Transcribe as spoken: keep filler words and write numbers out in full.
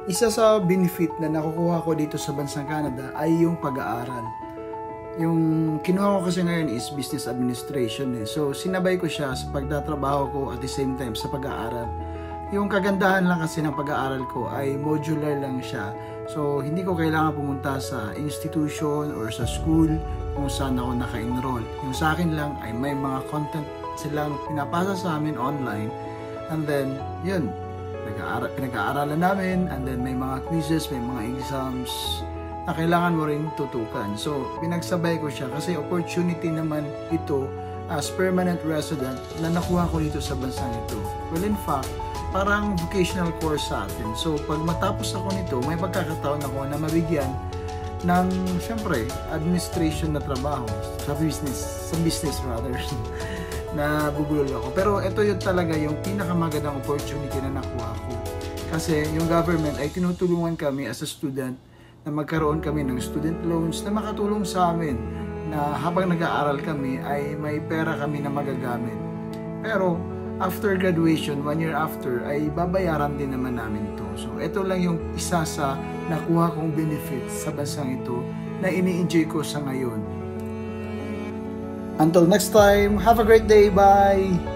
isa sa benefit na nakukuha ko dito sa bansang Canada ay yung pag-aaral. Yung kinuha ko kasi ngayon is business administration eh. So sinabay ko siya sa pagtatrabaho ko at the same time sa pag-aaral. Yung kagandahan lang kasi ng pag-aaral ko ay modular lang siya. So hindi ko kailangan pumunta sa institution or sa school kung saan ako naka-enroll. Yung sa akin lang ay may mga content silang pinapasa sa amin online, and then yun, nag-aaral, pinag-aaralan namin, and then may mga quizzes, may mga exams na kailangan mo rin tutukan. So pinagsabay ko siya kasi opportunity naman ito as permanent resident na nakuha ko dito sa bansang ito. Well, in fact, parang vocational course sa atin. So pag matapos ako nito, may pagkakataon ako na mabigyan ng, syempre, administration na trabaho sa business, sa business rather, na bubulol ako. Pero ito yung talaga yung pinakamagandang opportunity na nakuha ko. Kasi yung government ay tinutulungan kami as a student na magkaroon kami ng student loans na makatulong sa amin na habang nag-aaral kami ay may pera kami na magagamit. Pero after graduation, one year after, ay babayaran din naman namin to. So ito lang yung isa sa nakuha kong benefits sa bansang ito na ini-enjoy ko sa ngayon. Until next time, have a great day. Bye!